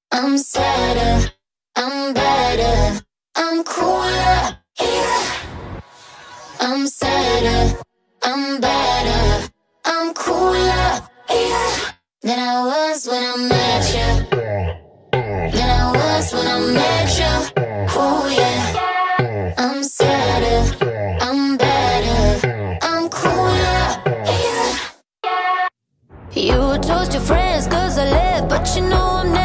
I'm sadder, I'm better, I'm cooler, yeah. I'm sadder, I'm better, I'm cooler, yeah. Than I was when I met you. Than I was when I met you. Oh yeah. I'm sadder, I'm better, I'm cooler, yeah. You toast your friends cause I left, but you know I'm not.